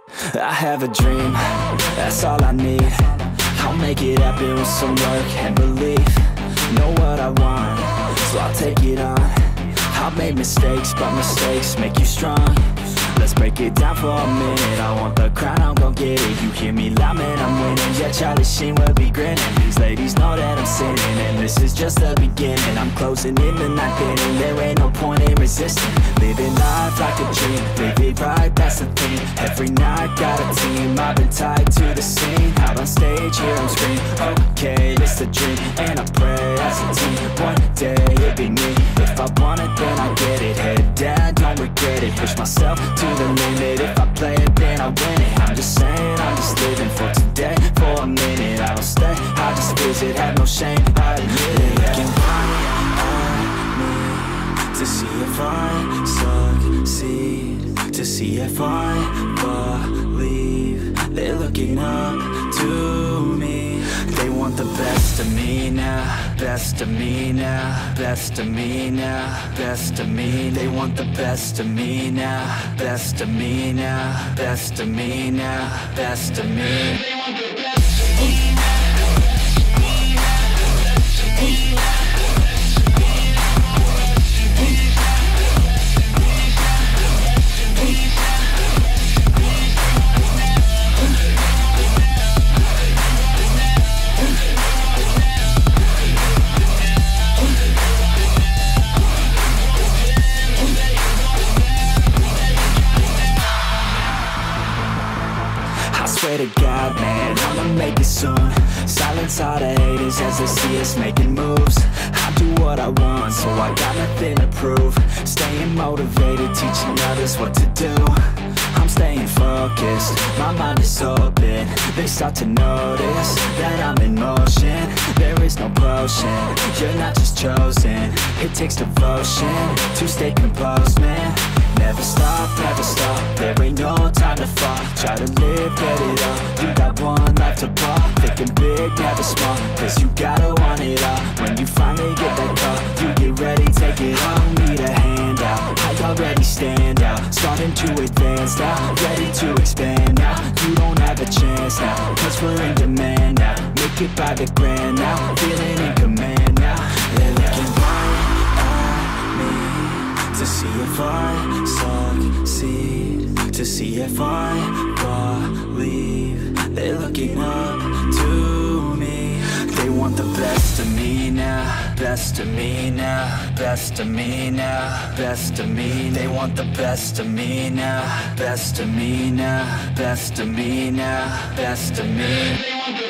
I have a dream, that's all I need. I'll make it happen with some work and belief. Know what I want, so I'll take it on. I've made mistakes, but mistakes make you strong. Let's break it down for a minute. I want the crown, I'm gon' get it. You hear me loud, man, I'm winning. Yeah, Charlie Sheen will be grinning. These ladies know that I'm sinning, and this is just the beginning. I'm closing in the ninth inning. There ain't no point in resisting. Living life like a dream, live it right, that's the thing. Every night, got a team, I've been tied to the scene. Out on stage, here I'm screaming, okay, it's a dream. And I pray as a team, one day it'll be me. If I want it, then I get it. Head down, don't regret it. Push myself to the limit. If I play it, then I win it. I'm just saying, I'm just living for today. For a minute, I don't stay, I just visit. Have no shame, I admit it. Looking right at me to see if I succeed, to see if I believe. They're looking up to me. They want the best of me now, best of me now, best of me now, best of me. They want the best of me now, best of me now, best of me now, best of me. They want the best of me now. Swear to God, man, I'ma make it soon. Silence all the haters as they see us making moves. I do what I want, so I got nothing to prove. Staying motivated, teaching others what to do. I'm staying focused, my mind is open. They start to notice that I'm in motion. There is no potion, you're not just chosen. It takes devotion to stay composed, man. Never stop, there ain't no time to fall. Try to live, get it up, you got one life to ball. Thinking big, never small, cause you gotta want it all. When you finally get that call, you get ready, take it on. Need a handout, I already stand out. Starting to advance now, ready to expand now. You don't have a chance now, cause we're in demand now. Make it by the grand now, feeling in command now. They're looking right at me to see if I succeed, to see if I believe. They're looking up to me. They want the best of me now, best of me now, best of me now, best of me. They want the best of me now, best of me now, best of me now, best of me.